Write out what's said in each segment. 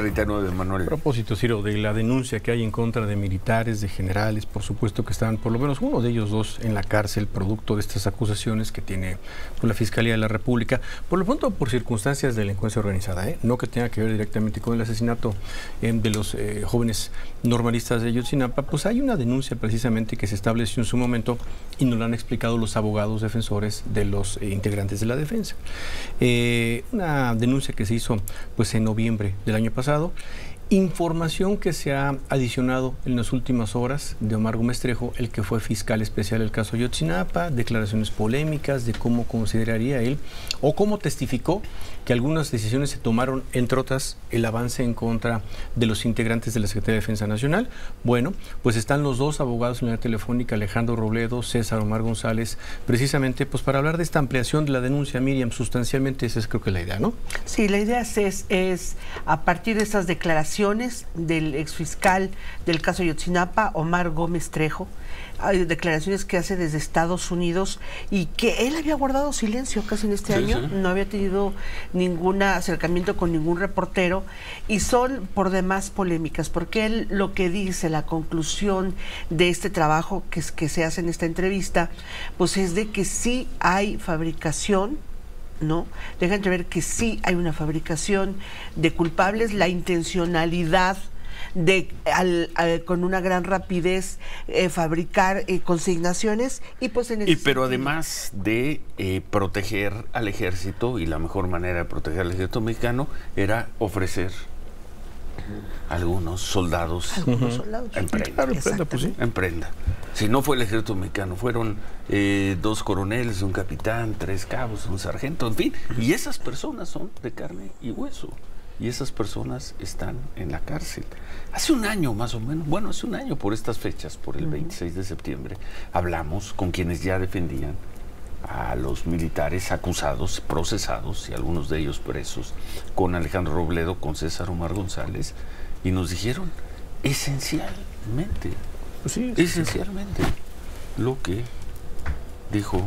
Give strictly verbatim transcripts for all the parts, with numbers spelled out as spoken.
treinta y nueve, Manuel. A propósito, Ciro, de la denuncia que hay en contra de militares, de generales, por supuesto que están por lo menos uno de ellos dos en la cárcel, producto de estas acusaciones que tiene pues, la Fiscalía de la República, por lo pronto por circunstancias de delincuencia organizada, ¿eh? No que tenga que ver directamente con el asesinato eh, de los eh, jóvenes normalistas de Ayotzinapa. Pues hay una denuncia precisamente que se estableció en su momento y nos lo han explicado los abogados defensores de los eh, integrantes de la defensa. Eh, una denuncia que se hizo pues en noviembre del año pasado. Información que se ha adicionado en las últimas horas de Omar Gómez Trejo, el que fue fiscal especial del caso Ayotzinapa, declaraciones polémicas de cómo consideraría él o cómo testificó que algunas decisiones se tomaron, entre otras, el avance en contra de los integrantes de la Secretaría de Defensa Nacional. Bueno, pues están los dos abogados en la telefónica, Alejandro Robledo, César Omar González, precisamente pues para hablar de esta ampliación de la denuncia. Miriam, sustancialmente esa es creo que la idea, ¿no? Sí, la idea es, es a partir de estas declaraciones del exfiscal del caso Ayotzinapa, Omar Gómez Trejo, hay declaraciones que hace desde Estados Unidos y que él había guardado silencio casi en este sí, año, sí. No había tenido ningún acercamiento con ningún reportero y son por demás polémicas, porque él lo que dice, la conclusión de este trabajo que, que se hace en esta entrevista, pues es de que sí hay fabricación, ¿no? Dejan de ver que sí hay una fabricación de culpables, la intencionalidad de al, al, con una gran rapidez eh, fabricar eh, consignaciones y pues en ese y pero sentido, además de eh, proteger al ejército, y la mejor manera de proteger al ejército mexicano era ofrecer algunos soldados, algunos uh-huh. soldados en prenda, claro, en, prenda pues, sí. en prenda. Si no fue el ejército mexicano, fueron eh, dos coroneles, un capitán, tres cabos, un sargento, en fin, y esas personas son de carne y hueso. Y esas personas están en la cárcel. Hace un año más o menos, bueno, hace un año por estas fechas, por el veintiséis de septiembre, hablamos con quienes ya defendían a los militares acusados, procesados y algunos de ellos presos, con Alejandro Robledo, con César Omar González, y nos dijeron esencialmente, pues sí, esencialmente lo que dijo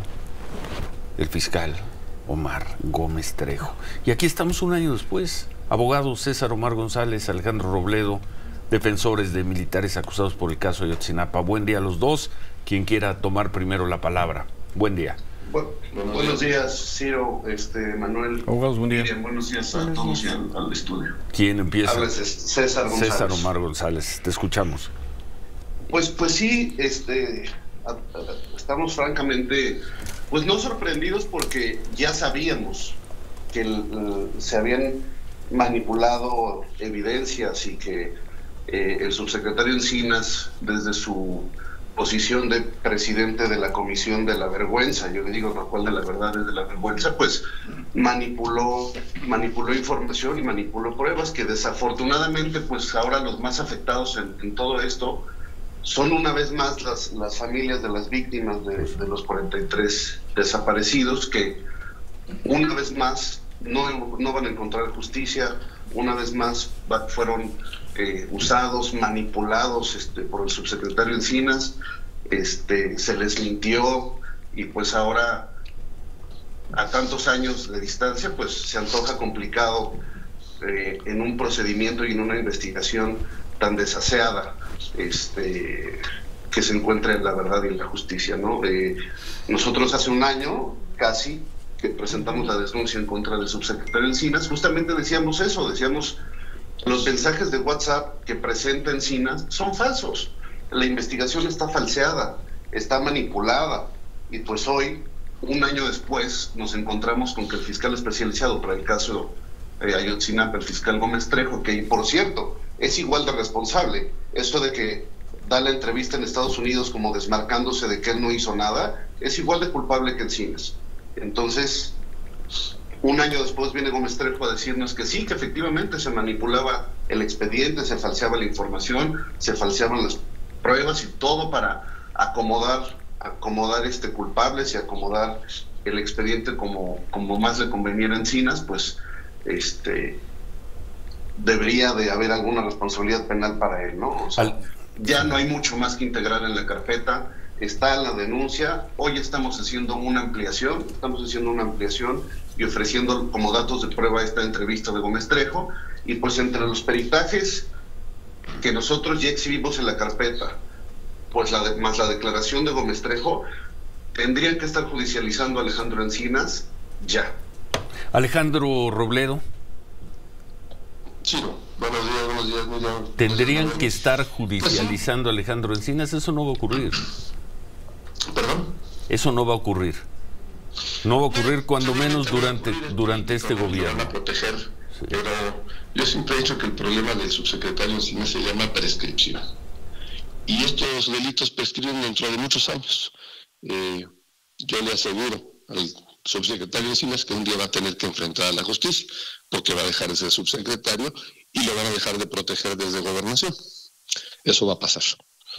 el fiscal Omar Gómez Trejo. Y aquí estamos un año después. Abogados César Omar González, Alejandro Robledo, defensores de militares acusados por el caso Ayotzinapa. Buen día a los dos. Quien quiera tomar primero la palabra. Buen día. Bueno, buenos días, Ciro, este, Manuel. Abogados, buen día. Miriam, buenos días a buenos todos días. y al, al estudio. ¿Quién empieza? Habla César González. César Omar González, te escuchamos. Pues, pues sí, este, a, a, estamos francamente, pues no sorprendidos porque ya sabíamos que el, el, se habían manipulado evidencias y que eh, el subsecretario Encinas, desde su posición de presidente de la Comisión de la Vergüenza, yo le digo no cual de la verdad es de la vergüenza, pues manipuló manipuló información y manipuló pruebas que desafortunadamente pues ahora los más afectados en, en todo esto son una vez más las, las familias de las víctimas de, de los cuarenta y tres desaparecidos, que una vez más No, no van a encontrar justicia, una vez más va, fueron eh, usados, manipulados este, por el subsecretario Encinas, este, se les mintió y pues ahora a tantos años de distancia pues se antoja complicado eh, en un procedimiento y en una investigación tan desaseada este, que se encuentre en la verdad y en la justicia, ¿no? Eh, nosotros hace un año casi que presentamos la denuncia en contra del subsecretario Encinas, justamente decíamos eso, decíamos los mensajes de WhatsApp que presenta Encinas son falsos, la investigación está falseada, está manipulada, y pues hoy, un año después, nos encontramos con que el fiscal especializado para el caso eh, Ayotzinapa, el fiscal Gómez Trejo, que por cierto, es igual de responsable, esto de que da la entrevista en Estados Unidos como desmarcándose de que él no hizo nada, es igual de culpable que Encinas. Entonces, un año después viene Gómez Trejo a decirnos que sí, que efectivamente se manipulaba el expediente, se falseaba la información, se falseaban las pruebas y todo para acomodar, acomodar este culpables y acomodar el expediente como, como más le conveniera a Encinas, pues este debería de haber alguna responsabilidad penal para él, ¿no? O sea, ya no hay mucho más que integrar en la carpeta. Está en la denuncia, hoy estamos haciendo una ampliación, estamos haciendo una ampliación y ofreciendo como datos de prueba esta entrevista de Gómez Trejo, Y pues entre los peritajes que nosotros ya exhibimos en la carpeta, pues la de, más la declaración de Gómez Trejo, tendrían que estar judicializando a Alejandro Encinas ya. Alejandro Robledo. Sí, buenos días, buenos días. Muy bien. Tendrían que estar judicializando a Alejandro Encinas, eso no va a ocurrir. ¿Perdón? Eso no va a ocurrir. No va a ocurrir cuando menos durante, durante este gobierno. Van a proteger, sí. Pero yo siempre he dicho que el problema del subsecretario Encinas se llama prescripción. Y estos delitos prescriben dentro de muchos años. Eh, yo le aseguro al subsecretario Encinas que un día va a tener que enfrentar a la justicia, porque va a dejar de ser subsecretario y lo van a dejar de proteger desde gobernación. Eso va a pasar.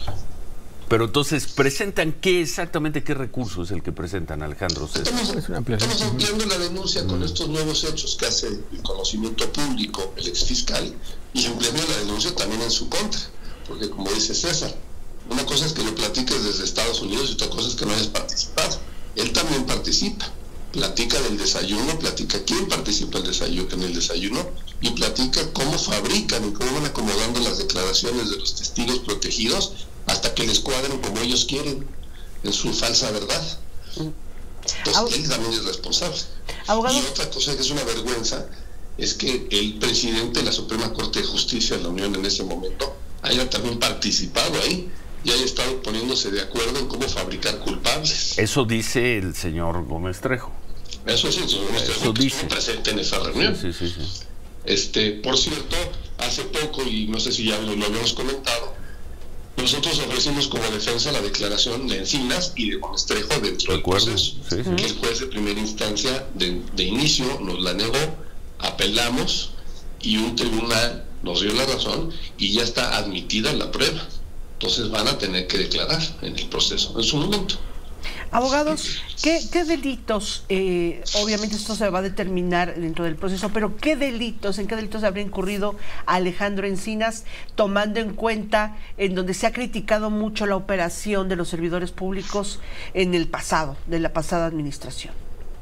Pero entonces, ¿presentan qué exactamente, qué recurso es el que presentan, Alejandro César? Estamos, estamos ampliando la denuncia con estos nuevos hechos que hace el conocimiento público el exfiscal, y ampliando la denuncia también en su contra, porque como dice César, una cosa es que lo platiques desde Estados Unidos y otra cosa es que no hayas participado. Él también participa, platica del desayuno, platica quién participa en el desayuno, en el desayuno y platica cómo fabrican y cómo van acomodando las declaraciones de los testigos protegidos hasta que les cuadren como ellos quieren, en su falsa verdad. Entonces, él también es responsable. ¿Abogado? Y otra cosa que es una vergüenza es que el presidente de la Suprema Corte de Justicia de la Unión en ese momento haya también participado ahí y haya estado poniéndose de acuerdo en cómo fabricar culpables. Eso dice el señor Gómez Trejo. Eso sí, el señor Gómez Trejo estuvo presente en esa reunión. Sí, sí, sí, sí. Este, por cierto, hace poco, y no sé si ya lo, lo habíamos comentado, nosotros ofrecimos como defensa la declaración de Encinas y de Gómez Trejo dentro del proceso. Sí, sí. Que el juez de primera instancia de, de inicio nos la negó, apelamos y un tribunal nos dio la razón y ya está admitida la prueba. Entonces van a tener que declarar en el proceso en su momento. Abogados, ¿qué, qué delitos, eh, obviamente esto se va a determinar dentro del proceso, pero qué delitos, en qué delitos habría incurrido Alejandro Encinas, tomando en cuenta en donde se ha criticado mucho la operación de los servidores públicos en el pasado, de la pasada administración?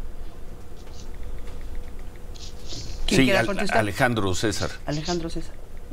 Sí, al, Alejandro César. Alejandro César.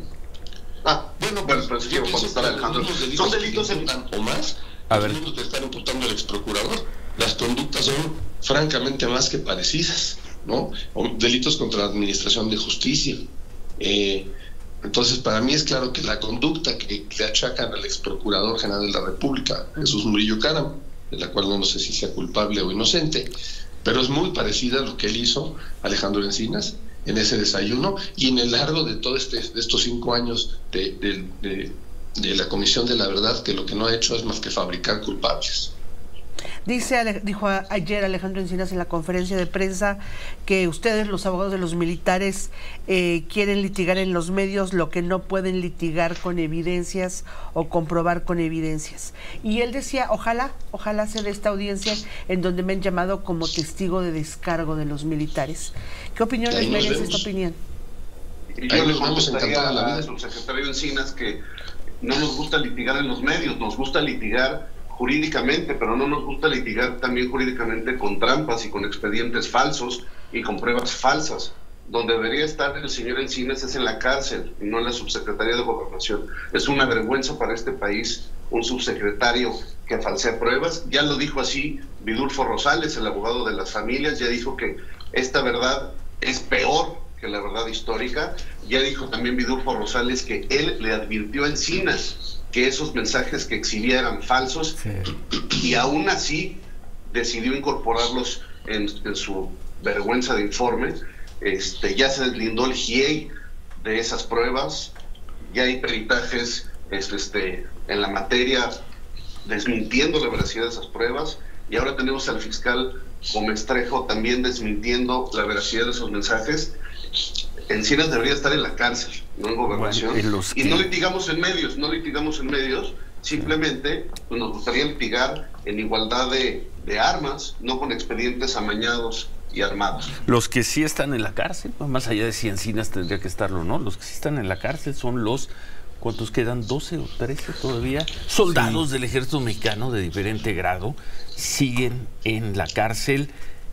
Ah, bueno, pero, pero si quiero contestar a Alejandro. Son delitos en o más. A ver. Los que están imputando al exprocurador, las conductas son francamente más que parecidas, ¿no? O delitos contra la administración de justicia. Eh, entonces, para mí es claro que la conducta que le achacan al exprocurador general de la República, Jesús Murillo Caram, de la cual no sé si sea culpable o inocente, pero es muy parecida a lo que él hizo, Alejandro Encinas, en ese desayuno y en el largo de todos este, de estos cinco años de, de, de, de la Comisión de la Verdad, que lo que no ha hecho es más que fabricar culpables. Dice, dijo ayer Alejandro Encinas en la conferencia de prensa que ustedes, los abogados de los militares, eh, quieren litigar en los medios lo que no pueden litigar con evidencias o comprobar con evidencias. Y él decía, ojalá, ojalá sea de esta audiencia en donde me han llamado como testigo de descargo de los militares. ¿Qué opinión les merece esta opinión? Y yo le contestaría al subsecretario Encinas que no nos gusta litigar en los medios, nos gusta litigar jurídicamente, pero no nos gusta litigar también jurídicamente con trampas y con expedientes falsos y con pruebas falsas. Donde debería estar el señor Encinas es en la cárcel y no en la subsecretaría de Gobernación. Es una vergüenza para este país un subsecretario que falsea pruebas. Ya lo dijo así Vidulfo Rosales, el abogado de las familias, ya dijo que esta verdad es peor que la verdad histórica. Ya dijo también Vidulfo Rosales que él le advirtió a Encinas que esos mensajes que exhibía eran falsos, sí. Y aún así decidió incorporarlos en, en su vergüenza de informe. Este, ya se deslindó el G I E I de esas pruebas, ya hay peritajes este, en la materia desmintiendo la veracidad de esas pruebas, y ahora tenemos al fiscal Gómez Trejo también desmintiendo la veracidad de esos mensajes. Encinas debería estar en la cárcel, no en Gobernación. Bueno, y, y no litigamos en medios, no litigamos en medios, simplemente pues, nos gustaría litigar en igualdad de, de armas, no con expedientes amañados y armados. Los que sí están en la cárcel, más allá de si Encinas tendría que estarlo, ¿no? Los que sí están en la cárcel son los, ¿cuántos quedan? ¿doce o trece todavía? Soldados sí. del ejército mexicano de diferente grado siguen en la cárcel.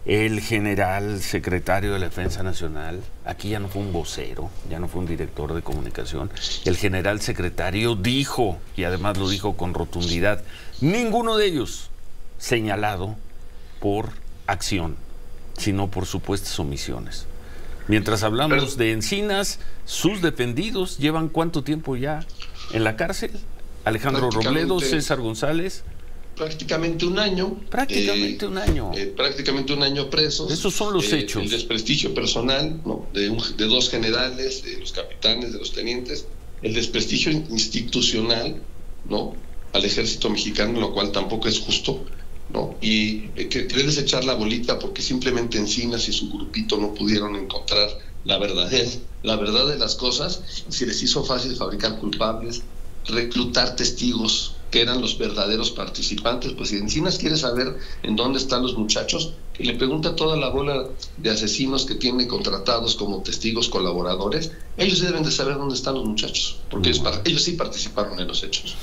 el general secretario de la Defensa Nacional, aquí ya no fue un vocero, ya no fue un director de comunicación, el general secretario dijo, y además lo dijo con rotundidad, ninguno de ellos señalado por acción, sino por supuestas omisiones. Mientras hablamos de Encinas, sus defendidos llevan ¿cuánto tiempo ya en la cárcel? Alejandro Robledo, César González. Prácticamente un año. Prácticamente eh, un año. Eh, prácticamente un año presos. Esos son los eh, hechos. El desprestigio personal, ¿no? de, un, de dos generales, de los capitanes, de los tenientes. El desprestigio institucional, ¿no? al ejército mexicano, lo cual tampoco es justo, ¿no? Y eh, que querer desechar la bolita porque simplemente Encinas y su grupito no pudieron encontrar la verdad, la verdad de las cosas, y se les hizo fácil fabricar culpables, reclutar testigos que eran los verdaderos participantes. Pues si Encinas quiere saber en dónde están los muchachos, que le pregunta a toda la bola de asesinos que tiene contratados como testigos colaboradores. Ellos deben de saber dónde están los muchachos, porque ellos, ellos sí participaron en los hechos.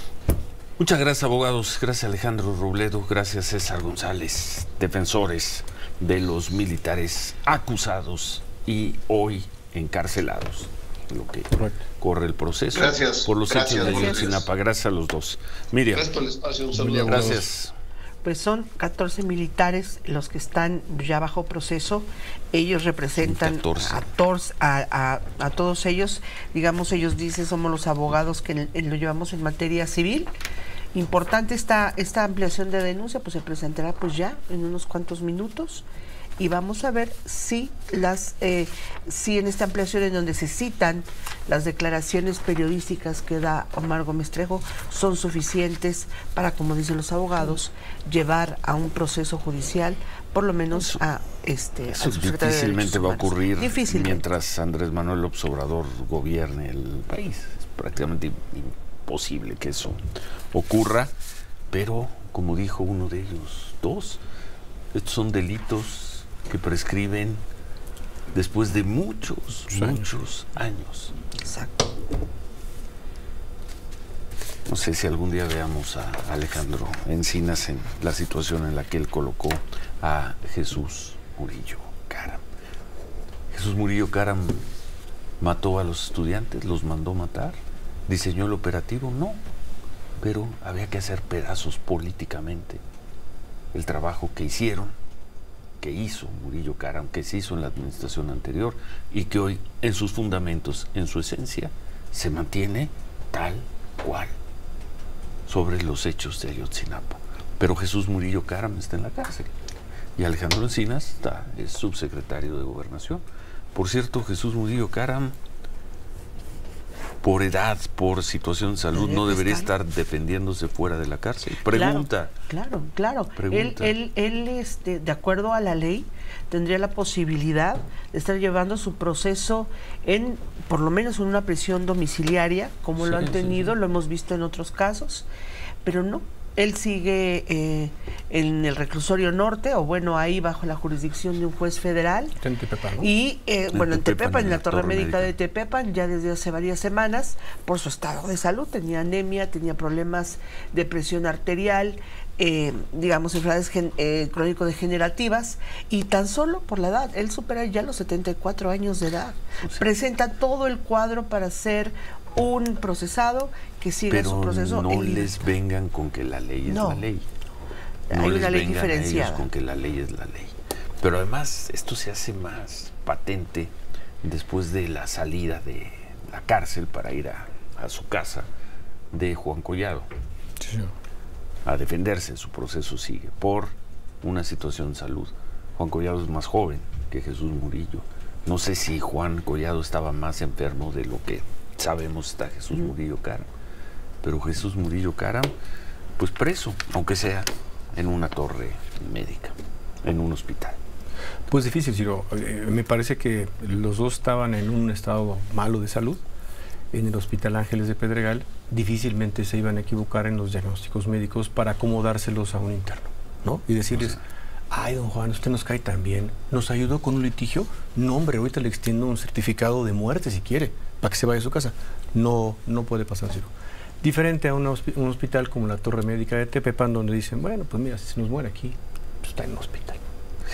Muchas gracias, abogados. Gracias, Alejandro Robledo. Gracias, César González, defensores de los militares acusados y hoy encarcelados. Lo que Correcto. corre el proceso gracias, por los gracias, hechos de Ayotzinapa. Gracias a los dos. Miriam. Gracias por el espacio. Un saludo. Gracias. Pues son catorce militares los que están ya bajo proceso. Ellos representan a, tor- a, a, a todos ellos. Digamos, ellos dicen, somos los abogados que en, en lo llevamos en materia civil. Importante esta, esta ampliación de denuncia, pues se presentará pues ya en unos cuantos minutos. Y vamos a ver si las eh, si en esta ampliación en donde se citan las declaraciones periodísticas que da Omar Gómez Trejo son suficientes para, como dicen los abogados, llevar a un proceso judicial, por lo menos eso, a este eso difícilmente va a ocurrir difícilmente. Mientras Andrés Manuel López Obrador gobierne el país. Es prácticamente imposible que eso ocurra, pero como dijo uno de ellos, dos, estos son delitos que prescriben después de muchos, sí. muchos años. Exacto. No sé si algún día veamos a Alejandro Encinas en la situación en la que él colocó a Jesús Murillo Caram. Jesús Murillo Caram mató a los estudiantes, los mandó matar, diseñó el operativo, no, pero había que hacer pedazos políticamente el trabajo que hicieron, que hizo Murillo Caram, que se hizo en la administración anterior y que hoy en sus fundamentos, en su esencia, se mantiene tal cual sobre los hechos de Ayotzinapa. Pero Jesús Murillo Caram está en la cárcel y Alejandro Encinas está, es subsecretario de Gobernación. Por cierto, Jesús Murillo Caram, por edad, por situación de salud, no debería estar defendiéndose fuera de la cárcel. Pregunta. Claro, claro. claro. Él, él, él este, de acuerdo a la ley, tendría la posibilidad de estar llevando su proceso en, por lo menos en una prisión domiciliaria, como sí, lo han tenido, sí, sí. lo hemos visto en otros casos, pero no. Él sigue eh, en el reclusorio norte, o bueno, ahí bajo la jurisdicción de un juez federal. En Tepepan, ¿no? Y, eh, en bueno, en Tepepan, en la Torre Médica de Tepepan, ya desde hace varias semanas, por su estado de salud. Tenía anemia, tenía problemas de presión arterial, eh, digamos, enfermedades gen, eh, crónico-degenerativas, y tan solo por la edad. Él supera ya los setenta y cuatro años de edad. O sea, presenta todo el cuadro para ser un procesado que sigue pero su proceso. No en... les vengan con que la ley es no. la ley. No Hay les una ley vengan diferenciada. A ellos con que la ley es la ley. Pero además esto se hace más patente después de la salida de la cárcel para ir a, a su casa de Juan Collado. Sí. A defenderse. Su proceso sigue por una situación de salud. Juan Collado es más joven que Jesús Murillo. No sé si Juan Collado estaba más enfermo de lo que sabemos está Jesús Murillo Caram, pero Jesús Murillo Caram, pues preso, aunque sea en una torre médica, en un hospital. Pues difícil, Ciro. Eh, me parece que los dos estaban en un estado malo de salud en el Hospital Ángeles de Pedregal. Difícilmente se iban a equivocar en los diagnósticos médicos para acomodárselos a un interno, ¿no? Y decirles, o sea, ay, don Juan, usted nos cae tan bien, nos ayudó con un litigio. No, hombre, ahorita le extiendo un certificado de muerte si quiere, para que se vaya a su casa. No, no puede pasar, Ciro. Diferente a un, hosp un hospital como la Torre Médica de Tepepan, donde dicen, bueno, pues mira, si se nos muere aquí, pues está en un hospital.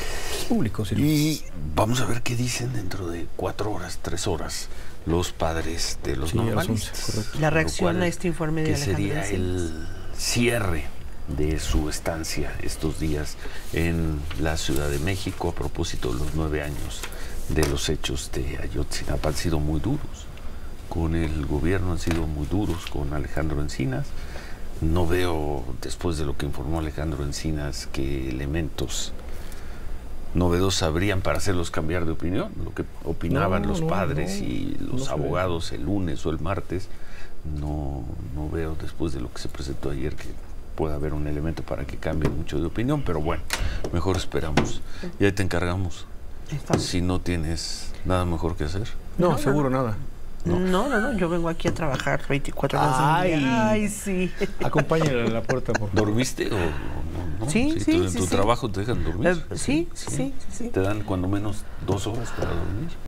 público. Sí. Y vamos a ver qué dicen dentro de cuatro horas, tres horas, los padres de los sí, normalistas. La reacción cual, a este informe de que sería el cierre de su estancia estos días en la Ciudad de México a propósito de los nueve años de los hechos de Ayotzinapa. Han sido muy duros con el gobierno, han sido muy duros con Alejandro Encinas. No veo, después de lo que informó Alejandro Encinas, que elementos novedosos habrían para hacerlos cambiar de opinión. Lo que opinaban no, los no, padres no, y los no abogados el lunes o el martes, no, no veo después de lo que se presentó ayer que pueda haber un elemento para que cambie mucho de opinión, pero bueno, mejor esperamos. Y ahí te encargamos. Si no tienes nada mejor que hacer. No, no seguro no. nada. ¿No? no, no, no, yo vengo aquí a trabajar veinticuatro horas al día. Ay, sí. Acompáñale a la puerta, por favor. ¿Dormiste o no? no? Sí, sí, sí. ¿En sí, tu sí. trabajo te dejan dormir? Uh, sí, sí, sí, sí, sí. ¿Te dan cuando menos dos horas para dormir?